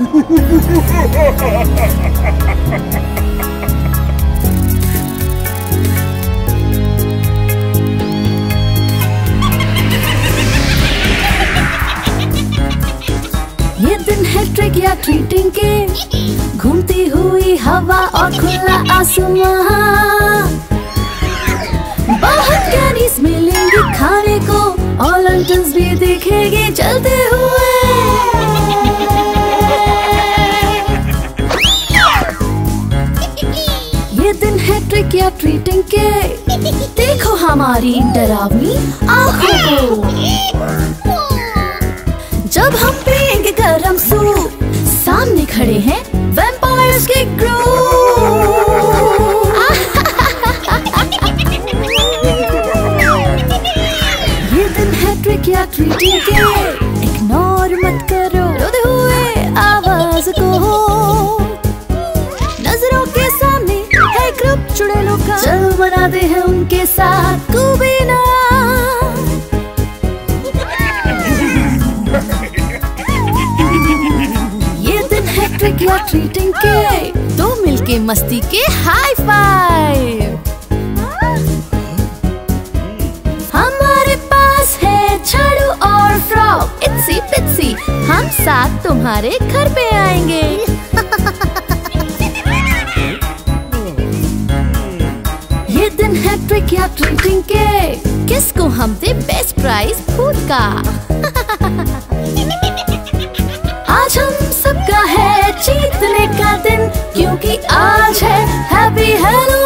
ये दिन है ट्रिक या ट्रीटिंग के, घूमती हुई हवा और खुला आसमां। बहुत कैंडीज मिलेंगी खाने को और लंटन्स भी दिखेंगे चलते हुए। ये दिन है ट्रिक या ट्रीटिंग के, देखो हमारी डरावनी आँखों को। जब हम पिएंगे गरम सूप, सामने खड़े हैं वैम्पायर्स के ग्रुप। ये दिन है ट्रिक या ट्रीटिंग के, इग्नोर मत करो रोते हुए आवाज को। नजरों के सामने है ग्रुप चुड़ैलों का, चलो बनाते हैं उनके साथ कुबीना। ट्रिक या ट्रीटिंग के, दो मिलके मस्ती के हाई फाइव। हमारे पास है झाड़ू और फ्रॉक, इत्सी पित्सी हम साथ तुम्हारे घर पे आएंगे। ये दिन है ट्रिक या ट्रीटिंग के, किसको हम दे बेस्ट प्राइज फूड का। आज हम सबका है जीतने का दिन, क्योंकि आज है हैप्पी हेलो।